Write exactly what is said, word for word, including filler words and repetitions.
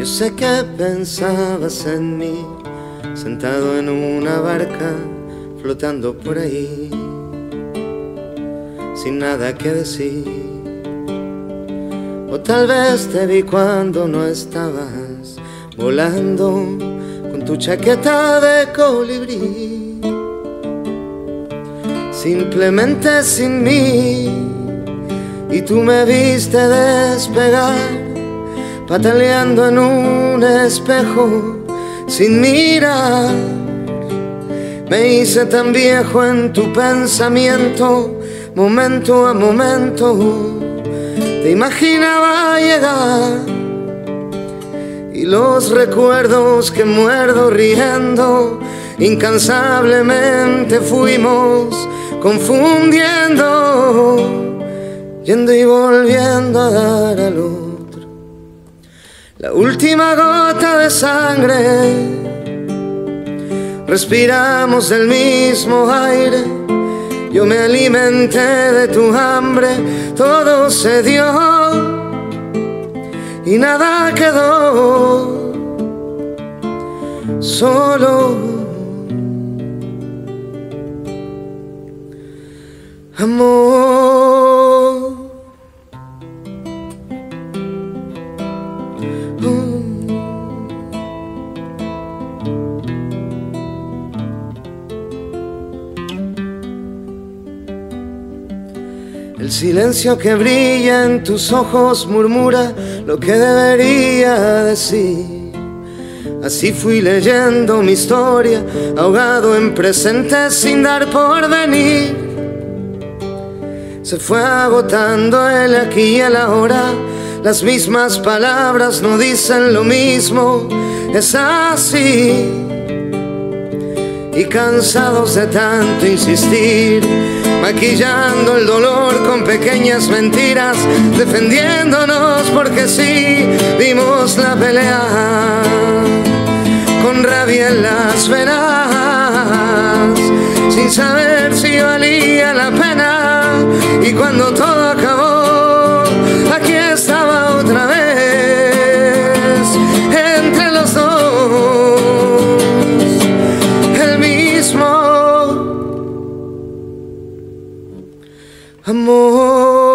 sé que pensabas en mí, sentado en una barca, flotando por ahí, sin nada que decir. O tal vez te vi cuando no estabas volando con tu chaqueta de colibrí, simplemente sin mí. Y tú me viste despegar, pataleando en un espejo sin mirar. Me hice tan viejo en tu pensamiento, momento a momento te imaginaba llegar. Y los recuerdos que muerdo riendo, incansablemente fuimos confundiendo, yendo y volviendo a dar al otro la última gota de sangre. Respiramos el mismo aire, yo me alimenté de tu hambre, todo se dio y nada quedó, solo amor. El silencio que brilla en tus ojos murmura lo que debería decir. Así fui leyendo mi historia, ahogado en presentes sin dar por venir. Se fue agotando el aquí y el ahora, las mismas palabras no dicen lo mismo, es así. Y cansados de tanto insistir, maquillando el dolor con pequeñas mentiras, defendiéndonos porque sí, dimos la pelea con rabia en las venas, sin saber si valía la pena. Y cuando todo acabó, aquí estaba otra vez, entre los dos, el mismo amor.